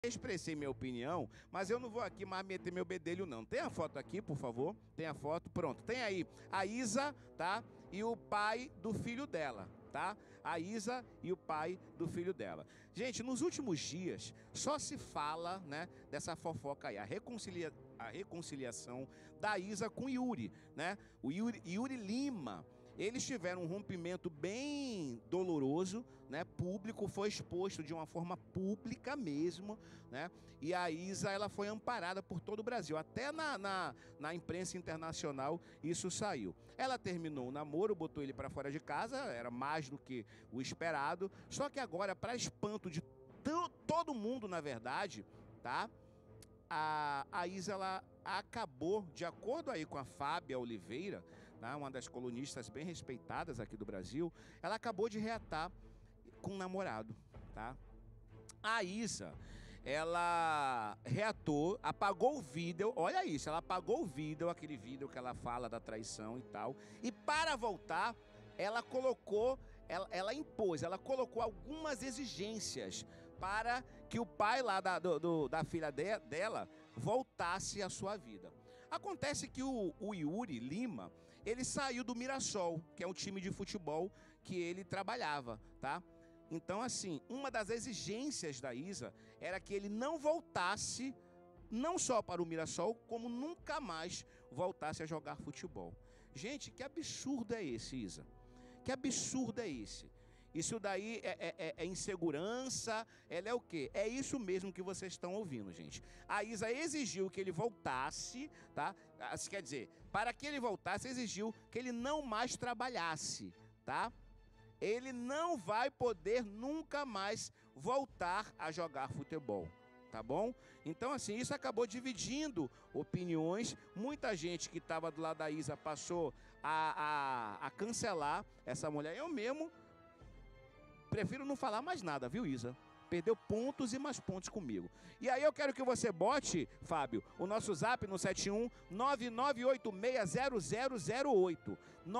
Expressei minha opinião, mas eu não vou aqui mais meter meu bedelho, não. Tem a foto aqui, por favor? Tem a foto, pronto. Tem aí a Isa, tá? E o pai do filho dela, tá? A Isa e o pai do filho dela. Gente, nos últimos dias, só se fala, né, dessa fofoca aí, a reconciliação da Isa com o Yuri, né? O Yuri Lima. Eles tiveram um rompimento bem doloroso, né? Público, foi exposto de uma forma pública mesmo, né? E a Isa, ela foi amparada por todo o Brasil, até na imprensa internacional isso saiu. Ela terminou o namoro, botou ele para fora de casa, era mais do que o esperado, só que agora, para espanto de todo mundo, na verdade, tá? A Isa, ela acabou, de acordo aí com a Fábia Oliveira, tá? Uma das colunistas bem respeitadas aqui do Brasil, ela acabou de reatar com um namorado, tá? A Isa, ela reatou, apagou o vídeo, olha isso, ela apagou o vídeo, aquele vídeo que ela fala da traição e tal, e para voltar, ela colocou, ela impôs, ela colocou algumas exigências para que o pai lá da filha dela voltasse à sua vida. Acontece que o Yuri Lima, ele saiu do Mirassol, que é um time de futebol que ele trabalhava, tá? Então, assim, uma das exigências da Isa era que ele não voltasse, não só para o Mirassol, como nunca mais voltasse a jogar futebol. Gente, que absurdo é esse, Isa? Que absurdo é esse? Isso daí é insegurança, ela é o quê? É isso mesmo que vocês estão ouvindo, gente. A Isa exigiu que ele voltasse, tá? Quer dizer, para que ele voltasse, exigiu que ele não mais trabalhasse, tá? Ele não vai poder nunca mais voltar a jogar futebol, tá bom? Então, assim, isso acabou dividindo opiniões. Muita gente que estava do lado da Isa passou a cancelar essa mulher. Eu mesmo prefiro não falar mais nada, viu, Isa? Perdeu pontos e mais pontos comigo. E aí eu quero que você bote, Fábio, o nosso zap no 71-9986-0008.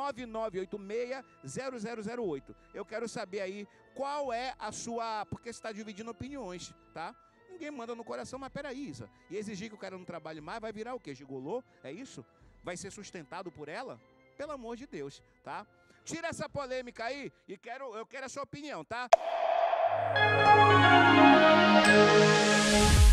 9986-0008. Eu quero saber aí qual é a sua... Porque você está dividindo opiniões, tá? Ninguém manda no coração, mas peraí, Isa. E exigir que o cara não trabalhe mais, vai virar o quê? Gigolô? É isso? Vai ser sustentado por ela? Pelo amor de Deus, tá? Tira essa polêmica aí e eu quero a sua opinião, tá?